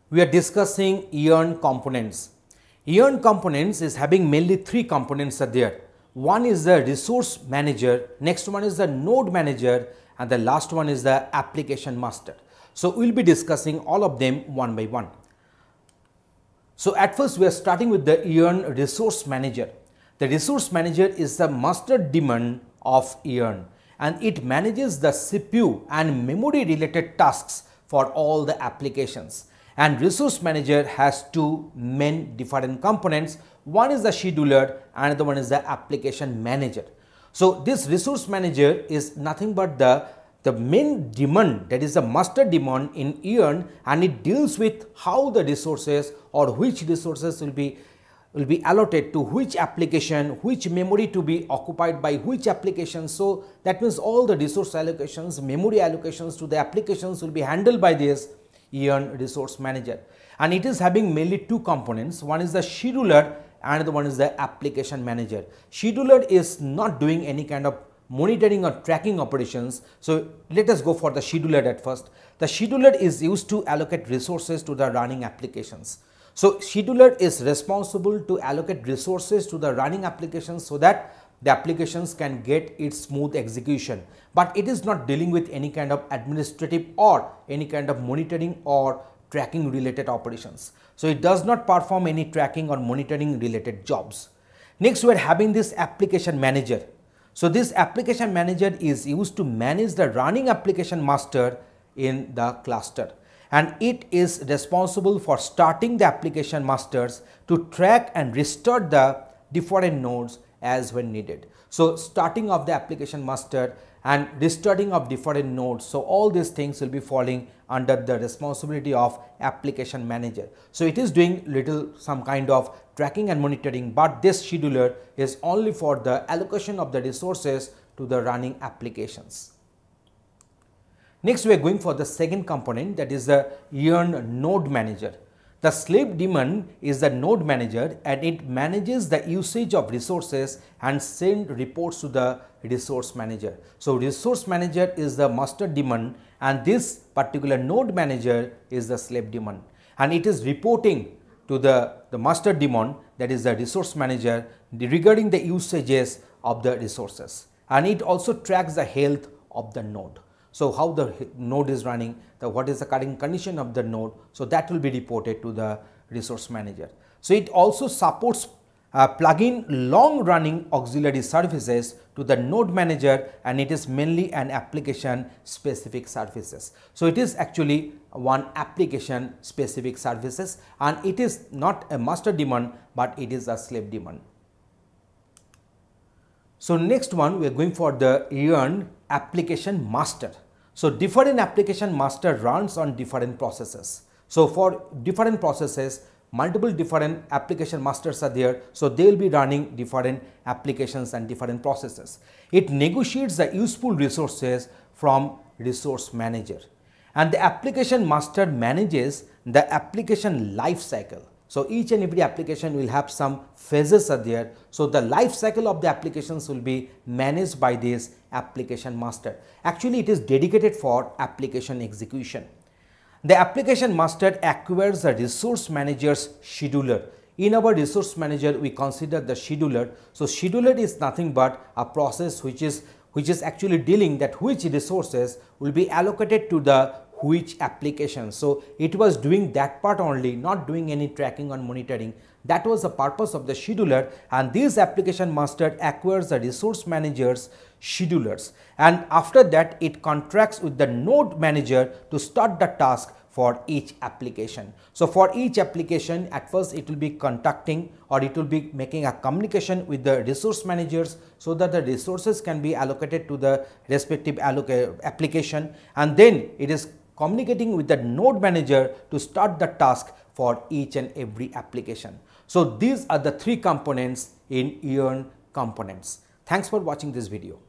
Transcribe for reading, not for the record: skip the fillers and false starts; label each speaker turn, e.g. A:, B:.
A: we are discussing Earn components. Earn components is having mainly three components are there. One is the resource manager, next one is the node manager, and the last one is the application master. So we will be discussing all of them one by one. So at first we are starting with the Earn resource manager. The resource manager is the master daemon of Earn, and it manages the CPU and memory related tasks for all the applications. And resource manager has two main different components. One is the scheduler, another one is the application manager. So this resource manager is nothing but the main daemon, that is the master daemon in Earn, and it deals with how the resources or which resources will be allotted to which application, which memory to be occupied by which application. So that means all the resource allocations, memory allocations to the applications will be handled by this Earn resource manager. And it is having mainly two components. One is the scheduler, and the one is the application manager. Scheduler is not doing any kind of monitoring or tracking operations. So let us go for the scheduler at first. The scheduler is used to allocate resources to the running applications. So scheduler is responsible to allocate resources to the running applications so that the applications can get its smooth execution, but it is not dealing with any kind of administrative or any kind of monitoring or tracking related operations. So it does not perform any tracking or monitoring related jobs. Next, we are having this application manager. So this application manager is used to manage the running application master in the cluster, and it is responsible for starting the application masters to track and restart the different nodes as when needed. So starting of the application master and restarting of different nodes. So all these things will be falling under the responsibility of application manager. So it is doing some kind of tracking and monitoring, but this scheduler is only for the allocation of the resources to the running applications. Next, we are going for the second component, that is the Earn node manager. The slave daemon is the node manager, and it manages the usage of resources and send reports to the resource manager. So resource manager is the master daemon, and this particular node manager is the slave daemon, and it is reporting to the master daemon, that is the resource manager, regarding the usages of the resources, and it also tracks the health of the node. So how the node is running, what is the current condition of the node, so that will be reported to the resource manager. So it also supports plug-in long running auxiliary services to the node manager, and it is mainly an application specific services. So it is actually one application specific services, and it is not a master daemon, but it is a slave daemon. So next one, we are going for the Earn application master. So different application master runs on different processes. So for different processes, multiple different application masters are there. So they will be running different applications and different processes. It negotiates the useful resources from resource manager, and the application master manages the application life cycle. So each and every application will have some phases are there. So the life cycle of the applications will be managed by this application master. Actually, it is dedicated for application execution. The application master acquires the resource manager's scheduler. In our resource manager, we consider the scheduler. So scheduler is nothing but a process which is actually dealing that which resources will be allocated to the which application. So it was doing that part only, not doing any tracking or monitoring. That was the purpose of the scheduler, and this application master acquires the resource manager's schedulers, and after that it contracts with the node manager to start the task for each application. So for each application, at first it will be contacting, or it will be making a communication with the resource managers so that the resources can be allocated to the respective application, and then it is communicating with the node manager to start the task for each and every application. So these are the three components in Earn components. Thanks for watching this video.